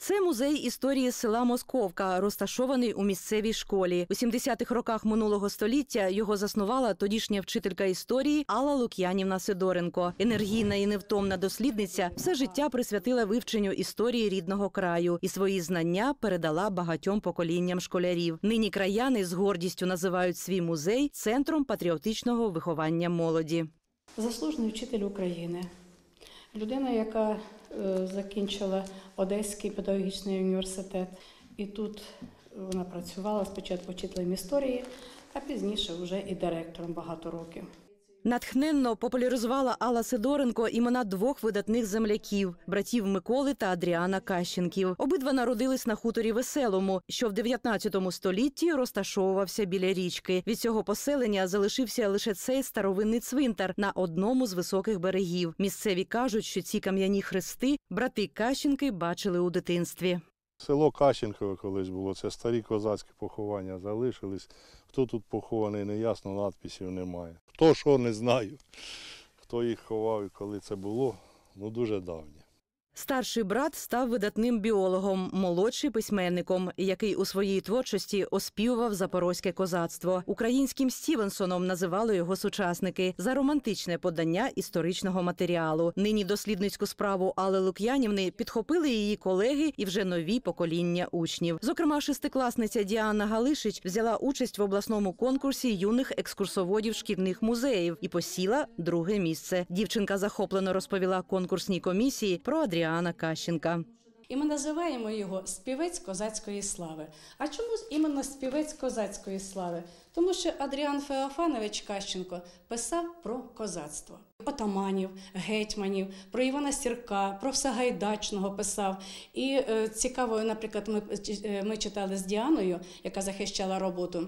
Це музей історії села Московка, розташований у місцевій школі. У 70-х роках минулого століття його заснувала тодішня вчителька історії Алла Лук'янівна Сидоренко. Енергійна і невтомна дослідниця все життя присвятила вивченню історії рідного краю і свої знання передала багатьом поколінням школярів. Нині краяни з гордістю називають свій музей центром патріотичного виховання молоді. Заслужений вчитель України. Людина, яка закінчила Одеський педагогічний університет. І тут вона працювала спочатку вчителем історії, а пізніше вже і директором багато років. Натхненно популяризувала Алла Сидоренко імена двох видатних земляків – братів Миколи та Адріана Кащенків. Обидва народились на хуторі Веселому, що в 19 столітті розташовувався біля річки. Від цього поселення залишився лише цей старовинний цвинтар на одному з високих берегів. Місцеві кажуть, що ці кам'яні хрести брати Кащенки бачили у дитинстві. Село Кащенкове колись було, це старі козацькі поховання залишились. Хто тут похований, не ясно, надписів немає. Хто що, не знаю. Хто їх ховав і коли це було, дуже давнє. Старший брат став видатним біологом, молодший – письменником, який у своїй творчості оспівував запорозьке козацтво. Українським Стівенсоном називали його сучасники за романтичне подання історичного матеріалу. Нині дослідницьку справу Алли Лук'янівни підхопили її колеги і вже нові покоління учнів. Зокрема, шестикласниця Діана Галишич взяла участь в обласному конкурсі юних екскурсоводів шкільних музеїв і посіла друге місце. Дівчинка захоплено розповіла конкурсній комісії про Адріана Кащенка. І ми називаємо його «Співець козацької слави». А чому іменно «Співець козацької слави»? Тому що Адріан Феофанович Кащенко писав про козацтво. Отаманів, гетьманів, про Івана Сірка, про Сагайдачного писав. І цікаво, наприклад, ми читали з Діаною, яка захищала роботу,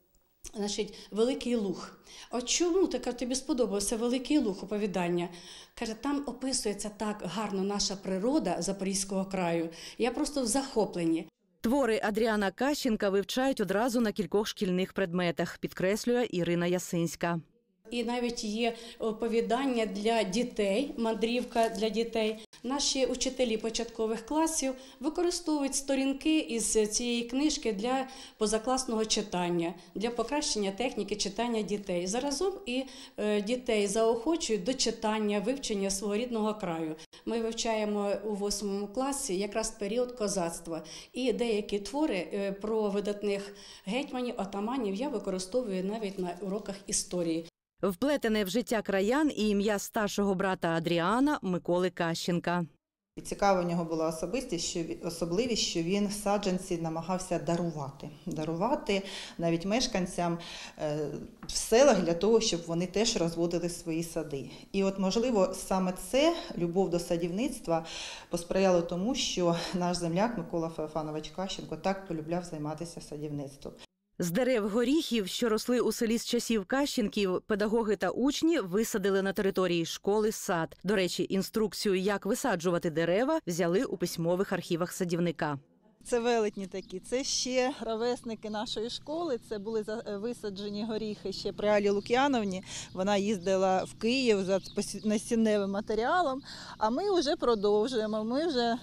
«Великий Луг». От чому тобі сподобався «Великий Луг» оповідання? Каже, там описується так гарно наша природа Запорізького краю. Я просто в захопленні. Твори Адріана Кащенка вивчають одразу на кількох шкільних предметах, підкреслює Ірина Ясинська. І навіть є оповідання для дітей, мандрівка для дітей. Наші учителі початкових класів використовують сторінки із цієї книжки для позакласного читання, для покращення техніки читання дітей. Заразом і дітей заохочують до читання, вивчення свого рідного краю. Ми вивчаємо у 8 класі якраз період козацтва. І деякі твори про видатних гетьманів, отаманів я використовую навіть на уроках історії. Вплетене в життя краян і ім'я старшого брата Адріана Миколи Кащенка. Цікава у нього була особливість, що він саджанці намагався дарувати навіть мешканцям в селах для того, щоб вони теж розводили свої сади. І от, можливо, саме це, любов до садівництва, посприяло тому, що наш земляк Микола Феофанович Кащенко так полюбляв займатися садівництвом. З дерев горіхів, що росли у селі з часів Кащенків, педагоги та учні висадили на території школи сад. До речі, інструкцію, як висаджувати дерева, взяли у письмових архівах садівника. Це велетні такі, це ще ровесники нашої школи, це були висаджені горіхи ще при Аллі Лук'яновні. Вона їздила в Київ за насінневим матеріалом, а ми вже продовжуємо, ми вже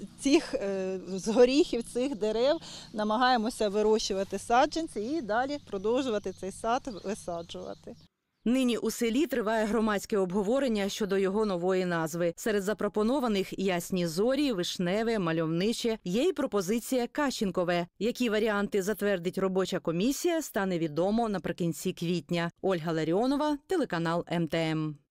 з горіхів, цих дерев намагаємося вирощувати саджанці і далі продовжувати цей сад висаджувати. Нині у селі триває громадське обговорення щодо його нової назви. Серед запропонованих ясні зорі, вишневе, мальовниче. Є й пропозиція Кащенкове. Які варіанти затвердить робоча комісія, стане відомо наприкінці квітня. Ольга Ларіонова, телеканал МТМ.